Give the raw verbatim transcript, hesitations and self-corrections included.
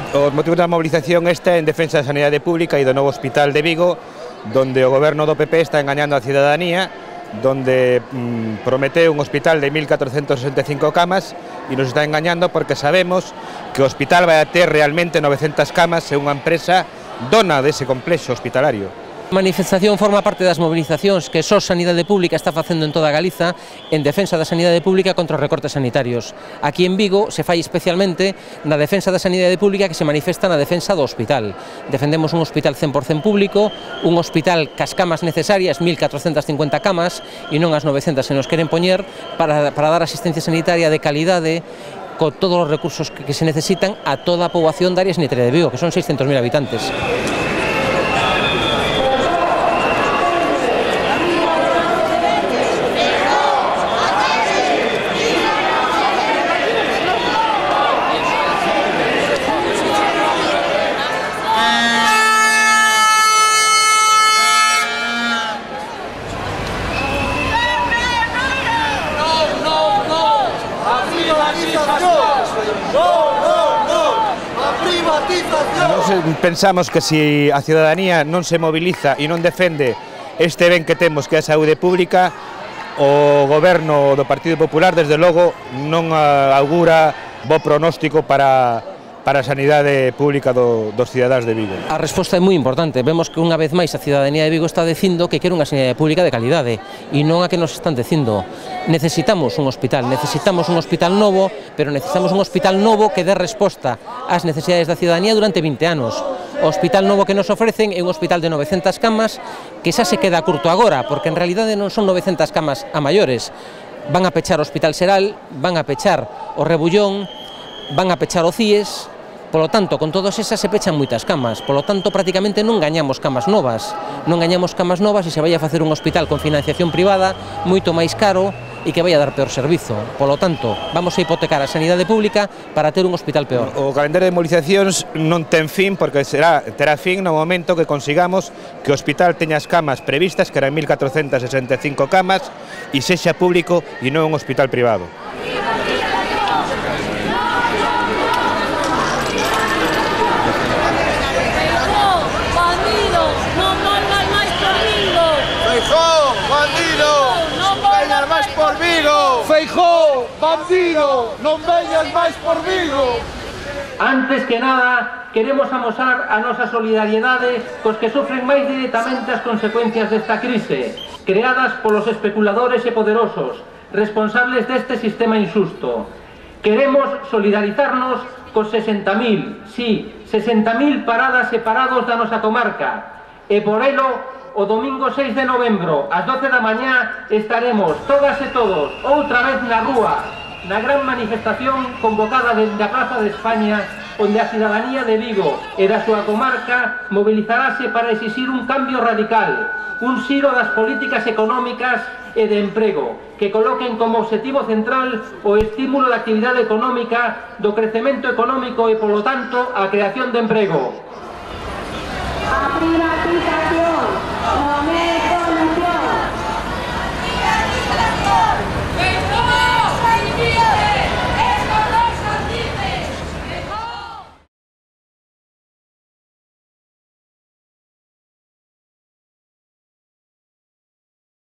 Os motivos da movilización esta en defensa da sanidade pública e do novo hospital de Vigo, donde o goberno do P P está engañando a cidadanía, donde mmm, prometeu un hospital de mil catrocentas sesenta e cinco camas e nos está engañando porque sabemos que o hospital vai a ter realmente novecentas camas e unha empresa dona dese complexo hospitalario. A manifestación forma parte das movilizacións que só Sanidade Pública está facendo en toda Galiza en defensa da sanidade pública contra os recortes sanitarios. Aquí en Vigo se fai especialmente na defensa da sanidade pública, que se manifesta na defensa do hospital. Defendemos un hospital cen por cen público, un hospital cas camas necesarias, mil catrocentas cincuenta camas, e non as novecentas que nos queren poñer para, para dar asistencia sanitaria de calidade con todos os recursos que, que se necesitan a toda a poboación da área sanitaria de Vigo, que son seiscentos mil habitantes. Nos pensamos que se a cidadanía non se moviliza e non defende este ben que temos, que é a saúde pública, o goberno do Partido Popular desde logo non augura bo pronóstico para para a sanidade pública do, dos cidadáns de Vigo. A resposta é moi importante. Vemos que unha vez máis a cidadanía de Vigo está dicindo que quere unha sanidade pública de calidade e non a que nos están dicindo. Necesitamos un hospital, necesitamos un hospital novo, pero necesitamos un hospital novo que dé resposta ás necesidades da cidadanía durante vinte anos. O hospital novo que nos ofrecen é un hospital de novecentas camas que xa se queda curto agora, porque en realidade non son novecentas camas a maiores. Van a pechar o Hospital Seral, van a pechar o Rebullón, van a pechar o C I E S. Polo tanto, con todas esas se pechan moitas camas, polo tanto, prácticamente non gañamos camas novas, non gañamos camas novas e se vai a facer un hospital con financiación privada moito máis caro e que vai a dar peor servizo. Polo tanto, vamos a hipotecar a sanidade pública para ter un hospital peor. O calendario de movilizacións non ten fin porque será, terá fin no momento que consigamos que o hospital teña as camas previstas, que eran mil catrocentas sesenta e cinco camas, e sexa público e non un hospital privado. Feijóo, bandido, non veñas máis por Vigo! Antes que nada, queremos amosar a nosa solidariedade cos que sofren máis directamente as consecuencias desta crise, creadas polos especuladores e poderosos, responsables deste sistema injusto. Queremos solidarizarnos cos sesenta mil, sí, sesenta mil paradas e parados da nosa comarca, e por elo, o domingo seis de novembro, ás doce da mañá, estaremos todas e todos outra vez na rúa, na gran manifestación convocada dende a Praza de España, onde a cidadanía de Vigo e da súa comarca mobilizarase para exixir un cambio radical, un xiro das políticas económicas e de emprego, que coloquen como obxectivo central o estímulo da actividade económica, do crecemento económico e, polo tanto, a creación de emprego.